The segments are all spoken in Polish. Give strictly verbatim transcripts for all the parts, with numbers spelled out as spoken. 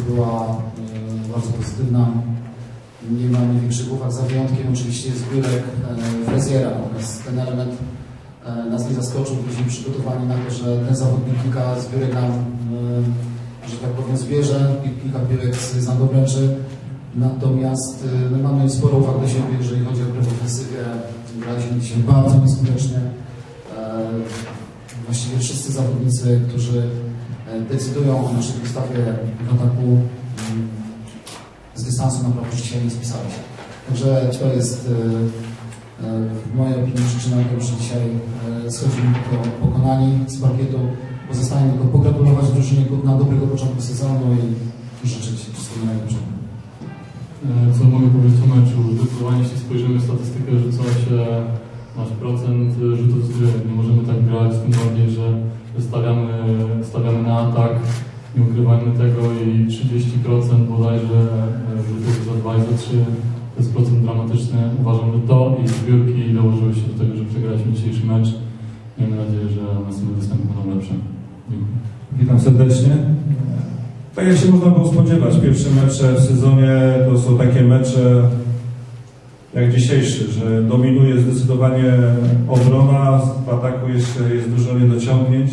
była bardzo pozytywna. Nie ma największych uwag, za wyjątkiem oczywiście zbiórek Freziera. Natomiast ten element nas nie zaskoczył. Byliśmy przygotowani na to, że ten zawodnik kilka zbiórek nam, że tak powiem, zbierze, kilka piłek z obręczy. Natomiast my mamy sporo uwag do siebie, jeżeli chodzi o grę w ofensywie. Graliśmy dzisiaj bardzo nieskutecznie. Właściwie wszyscy zawodnicy, którzy decydują o naszej postawie w ataku, z dystansu naprawdę dzisiaj nie spisali się. Także to jest w mojej opinii przyczyna tego, że dzisiaj schodzimy pokonani z parkietu. Pozostaje tylko pogratulować drużynie na dobrego początku sezonu i życzyć wszystkiego najlepszego. Co mogę powiedzieć o meczu? Zdecydowanie, jeśli spojrzymy w statystykę, rzucała się nasz procent rzutów z gry. Nie możemy tak grać, tym bardziej, że stawiamy, stawiamy na atak, nie ukrywajmy tego i trzydzieści procent bodajże rzutów za dwa i za trzy. To jest procent dramatyczny. Uważam, że to i zbiórki dołożyły się do tego, że przegraliśmy dzisiejszy mecz. Miejmy nadzieję, że następne występy będą lepsze. Dziękuję. Witam serdecznie. Tak jak się można było spodziewać, pierwsze mecze w sezonie to są takie mecze jak dzisiejszy, że dominuje zdecydowanie obrona, w ataku jeszcze jest dużo niedociągnięć.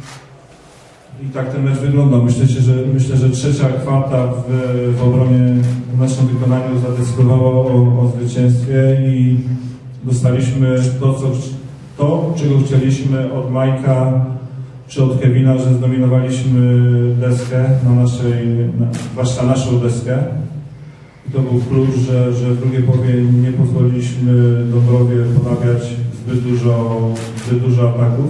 I tak ten mecz wygląda. Myślę, że, myślę, że trzecia kwarta w, w obronie w naszym wykonaniu zadecydowała o, o zwycięstwie i dostaliśmy to, co, to, czego chcieliśmy od Majka czy od Kevina, że zdominowaliśmy deskę, na naszej, na, zwłaszcza naszą deskę. I to był klucz, że, że w drugiej połowie nie pozwoliliśmy Dąbrowie ponawiać zbyt dużo, zbyt dużo ataków.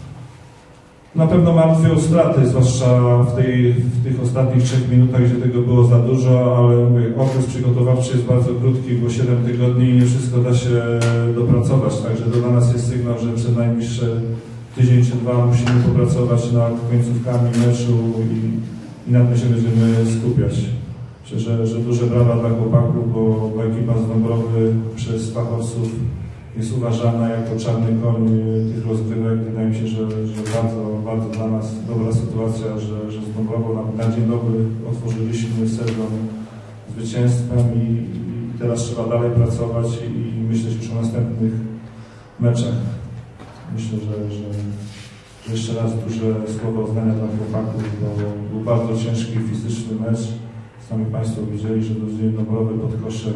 Na pewno martwią straty, zwłaszcza w, tej, w tych ostatnich trzech minutach, gdzie tego było za dużo, ale mówię, okres przygotowawczy jest bardzo krótki, bo siedem tygodni i nie wszystko da się dopracować. Także to dla nas jest sygnał, że przed najbliższe tydzień czy dwa musimy popracować nad końcówkami meczu i, i nad tym się będziemy skupiać. Myślę, że, że duże brawa dla chłopaków, bo, bo ekipa z Dąbrowy przez fachowców jest uważana jako czarny koń tych rozgrywek. Wydaje mi się, że, że bardzo, bardzo dla nas dobra sytuacja, że, że z Dąbrową na, na dzień dobry otworzyliśmy sezon zwycięstwem i, i teraz trzeba dalej pracować i, i myśleć już o następnych meczach. Myślę, że, że, że jeszcze raz duże słowo uznania dla chłopaków, bo był bardzo ciężki fizyczny mecz. Sami Państwo widzieli, że do Dąbrowy pod koszem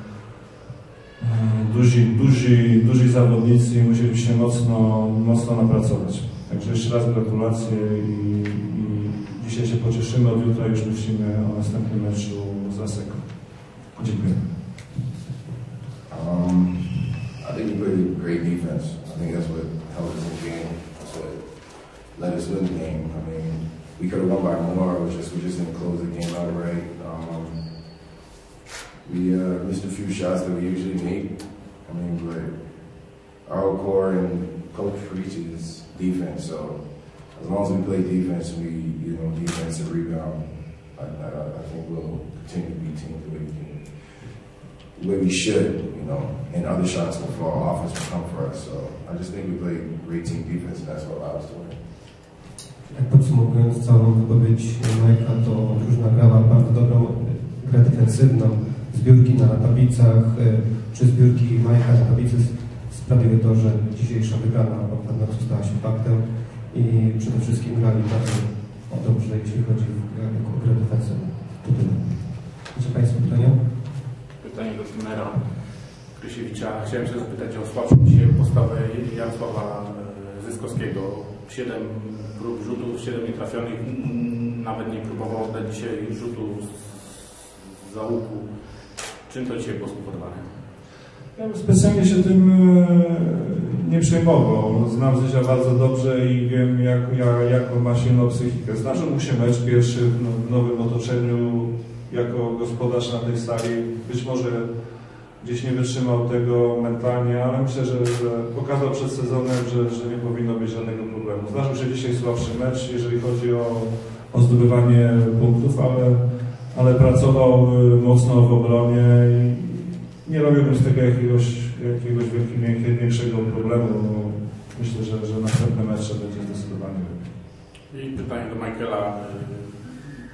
duzi, duzi, duzi zawodnicy i musieli się mocno, mocno napracować. Także jeszcze raz gratulacje i, i dzisiaj się pocieszymy, od jutra już myślimy o następnym meczu z Aseką. Dziękuję. Um, I think we played great defense. I think that's what helped us in the game. That's what let us win the game. I mean, we could have won by more. It was just we just didn't close the game out right. Um, we uh, missed a few shots that we usually make. I mean, but our core and coach preaches defense. So as long as we play defense, we you know defense and rebound. I, I, I think we'll continue to be teams the way we can, the way we should. You know, and other shots will fall. Offense will come for us. So I just think we played great team defense, and that's what allowed us to win. Jak podsumowując całą wypowiedź Majka, to drużyna grała bardzo dobrą grę defensywną. Zbiórki na tablicach, czy zbiórki Majka na tablicy sprawiły to, że dzisiejsza wygrana od pewnością stała się faktem i przede wszystkim grali bardzo dobrze, jeśli chodzi o grę defensywną. Macie Państwo pytania? Pytanie do trenera Krysiewicza. Chciałem się zapytać o słabszą dzisiaj postawę Jarosława Zyskowskiego. Siedem prób rzutów, siedem nietrafionych, nawet nie próbował oddać dzisiaj rzutu z łuku. Czym to dzisiaj było spowodowane? Ja bym specjalnie się tym nie przejmował. Znam Zysia bardzo dobrze i wiem, jak, jak, jaką ma silną psychikę. Zdarzył mu się mecz pierwszy w nowym otoczeniu jako gospodarz na tej sali. Być może gdzieś nie wytrzymał tego mentalnie, ale myślę, że, że pokazał przed sezonem, że, że nie powinno być żadnego problemu. Zdarzył się dzisiaj słabszy mecz, jeżeli chodzi o, o zdobywanie punktów, ale, ale pracował mocno w obronie i nie robiłbym z tego jakiegoś, jakiegoś większego problemu. Myślę, że, że następne mecze będzie zdecydowanie lepiej. I pytanie do Michaela.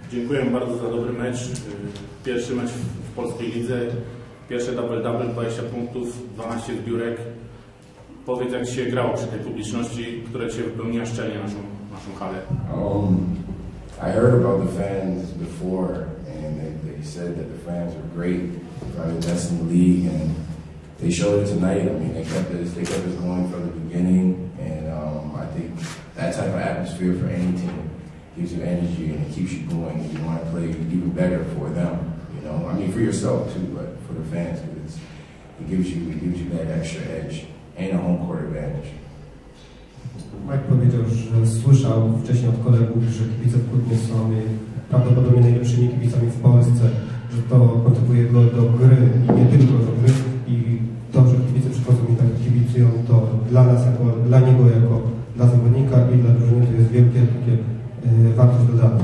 Dziękuję bardzo za dobry mecz. Pierwszy mecz w polskiej lidze. Pierwsze double-double, dwadzieścia punktów, dwanaście zbiórek. Powiedz, jak się grało przy tej publiczności, która Cię wypełniła szczelnie naszą, naszą halę. Um, I heard about the fans before, and they, they said that the fans are great, probably the best in the league, and they showed it tonight. I mean, they kept us, they kept us going from the beginning, and um, I think that type of atmosphere for any team gives you energy and it keeps you going, and you want to play even better for them. You know, I mean, for yourself too, but for the fans, because it gives you, it gives you that extra edge and a home court advantage. Mike powiedział, że słyszał wcześniej od kolegów, że kibice w Kutnie są prawdopodobnie najlepszymi kibicami w Polsce, że to motywuje go do gry i nie tylko do gry. I to, że kibice przychodzą i tak kibicują, to dla nas, jako, dla niego, jako dla zawodnika i dla drużyny to jest wielkie takie y, wartość dodana.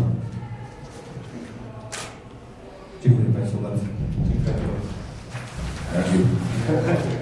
Dziękuję Państwu bardzo. Thank you.